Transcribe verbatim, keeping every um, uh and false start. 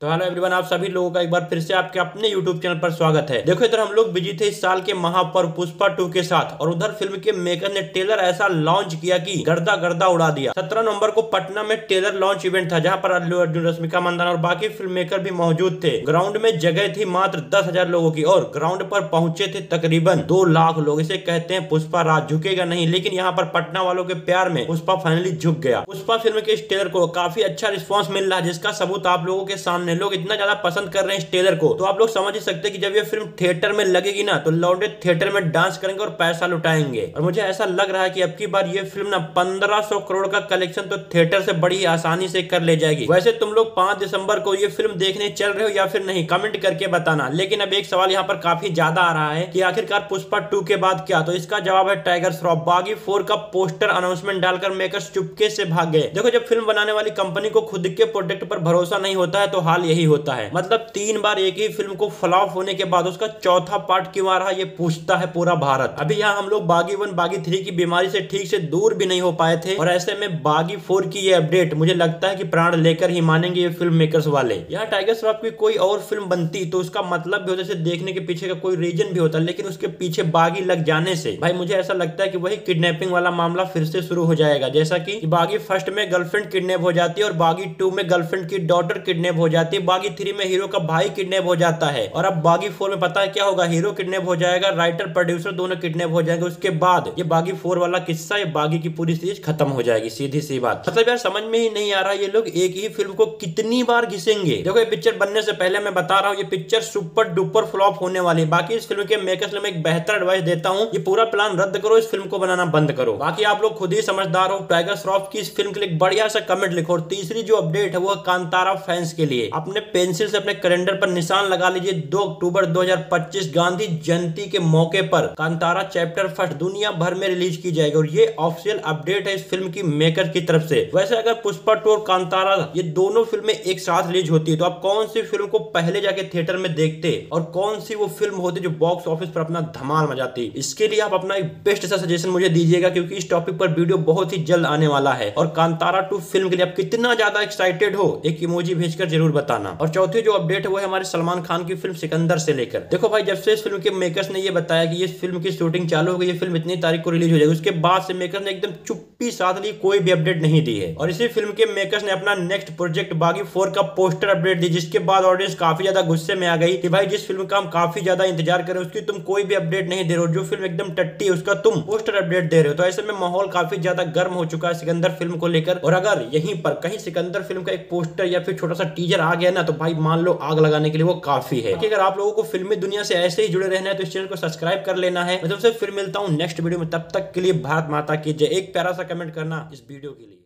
तो hello everyone, आप सभी लोगों का एक बार फिर से आपके अपने यूट्यूब चैनल पर स्वागत है। देखो, इधर हम लोग बिजी थे इस साल के महापर्व पुष्पा टू के साथ, और उधर फिल्म के मेकर ने ट्रेलर ऐसा लॉन्च किया कि गर्दा गर्दा उड़ा दिया। सत्रह नवंबर को पटना में ट्रेलर लॉन्च इवेंट था, जहां पर अल्लू अर्जुन, रश्मिका मंदाना और बाकी फिल्म मेकर भी मौजूद थे। ग्राउंड में जगह थी मात्र दस हजार लोगों की, और ग्राउंड पर पहुंचे थे तकरीबन दो लाख लोग। इसे कहते हैं पुष्पा राज, झुकेगा नहीं। लेकिन यहाँ पर पटना वालों के प्यार में पुष्पा फाइनली झुक गया। पुष्पा फिल्म के इस ट्रेलर को काफी अच्छा रिस्पॉन्स मिल रहा है, जिसका सबूत आप लोगों के सामने। लोग इतना ज्यादा पसंद कर रहे हैं इस ट्रेलर को, तो आप लोग समझ ही सकते हैं कि जब ये फिल्म थिएटर में लगेगी ना, तो लौंडे थिएटर में डांस करेंगे और पैसा लुटाएंगे। और मुझे ऐसा लग रहा है कि अब की बार ये फिल्म ना पंद्रह सौ करोड़ का कलेक्शन तो थिएटर से बड़ी आसानी से कर ले जाएगी। वैसे तुम लोग पांच दिसंबर को ये फिल्म देखने चल रहे हो या फिर नहीं, कमेंट करके बताना। लेकिन अब एक सवाल यहाँ पर काफी ज्यादा आ रहा है कि आखिरकार पुष्पा टू के बाद क्या? तो इसका जवाब है टाइगर श्रॉफ। बागी फोर का पोस्टर अनाउंसमेंट डालकर मेकर्स चुपके से भाग गए। देखो, जब फिल्म बनाने वाली कंपनी को खुद के प्रोडक्ट पर भरोसा नहीं होता है तो हाल यही होता है। मतलब तीन बार एक ही फिल्म को फ्लॉप होने के बाद उसका चौथा पार्ट क्यों आ रहा है, ये पूछता है पूरा भारत। अभी यहाँ हम लोग बागी वन बागी थ्री की बीमारी से ठीक से दूर भी नहीं हो पाए थे, और ऐसे में बागी फोर की ये अपडेट मुझे लगता है कि प्राण लेकर ही मानेंगे ये फिल्म मेकर्स वाले। यहाँ टाइगर श्रॉफ की कोई और फिल्म बनती तो उसका मतलब भी होता, जैसे देखने के पीछे का कोई रीजन भी होता, लेकिन उसके पीछे बागी लग जाने से भाई मुझे ऐसा लगता है कि वही किडनैपिंग वाला मामला फिर से शुरू हो जाएगा। जैसा कि बागी फर्स्ट में गर्लफ्रेंड किडनैप हो जाती है, और बागी टू में गर्लफ्रेंड की डॉटर किडनैप हो जाती है, बागी थ्री में हीरो का भाई किडनैप हो जाता है, और अब बागी फोर में पता है क्या होगा? हीरो किडनैप हो जाएगा, राइटर प्रोड्यूसर दोनों किडनैप हो जाएंगे। उसके बाद ये बागी फोर वाला किस्सा, ये बागी की पूरी सीरीज खत्म हो जाएगी। सीधी सी बात। मतलब यार समझ में ही नहीं आ रहा ये लोग एक ही फिल्म को कितनी बार घिसेंगे। देखो, ये पिक्चर बनने से पहले मैं बता रहा हूँ, ये पिक्चर सुपर डुपर फ्लॉप होने वाली है। बाकी इस फिल्म के मेकर्स में एक बेहतर एडवाइस देता हूँ, ये पूरा प्लान रद्द करो, इस फिल्म को बनाना बंद करो। बाकी आप लोग खुद ही समझदार हो। टाइगर श्रॉफ की इस फिल्म के लिए बढ़िया सा कमेंट लिखो। और तीसरी जो अपडेट है वो कांतारा फैंस के लिए, अपने पेंसिल से अपने कैलेंडर पर निशान लगा लीजिए। दो अक्टूबर दो हजार पच्चीस गांधी जयंती के मौके पर कांतारा चैप्टर फर्स्ट दुनिया भर में रिलीज की जाएगी, और ये ऑफिशियल अपडेट है इस फिल्म की मेकर की तरफ से। वैसे अगर पुष्पा टू और कांतारा ये दोनों फिल्में एक साथ रिलीज होती है, तो आप कौन सी फिल्म को पहले जाके थिएटर में देखते, और कौन सी वो फिल्म होती जो बॉक्स ऑफिस पर अपना धमाल मचाती? इसके लिए आप अपना एक बेस्ट सा सजेशन मुझे दीजिएगा, क्योंकि इस टॉपिक पर वीडियो बहुत ही जल्द आने वाला है। और कांतारा टू फिल्म के लिए आप कितना ज्यादा एक्साइटेड हो, एक इमोजी भेजकर जरूर बताना। और चौथी जो अपडेट है वो है हमारे सलमान खान की फिल्म सिकंदर से लेकर। देखो भाई, जब से इस फिल्म के मेकर्स ने ये बताया कि इस फिल्म की शूटिंग चालू हो गई, ये फिल्म इतनी तारीख को रिलीज हो जाएगी, उसके बाद से मेकर्स ने एकदम चुप्पी साध ली, कोई भी अपडेट नहीं दी है। और इसी फिल्म के मेकर्स ने अपना नेक्स्ट प्रोजेक्ट बागी फोर का पोस्टर अपडेट दी, जिसके बाद ऑडियंस काफी ज्यादा गुस्से में आ गई कि भाई जिस फिल्म का हम काफी ज्यादा इंतजार कर रहे हैं उसकी तुम कोई भी अपडेट नहीं दे रहे हो, जो फिल्म एकदम टट्टी है उसका तुम पोस्टर अपडेट दे रहे हो। तो ऐसे में माहौल काफी ज्यादा गर्म हो चुका है सिकंदर फिल्म को लेकर। और अगर यहीं पर कहीं सिकंदर फिल्म का एक पोस्टर या फिर छोटा सा टीजर आ गया ना, तो भाई मान लो आग लगाने के लिए वो काफी है। कि अगर आप लोगों को फिल्मी दुनिया से ऐसे ही जुड़े रहना है तो इस चैनल को सब्सक्राइब कर लेना है। मैं तुमसे फिर मिलता हूँ नेक्स्ट वीडियो में, तब तक के लिए भारत माता की जय। एक प्यारा सा कमेंट करना इस वीडियो के लिए।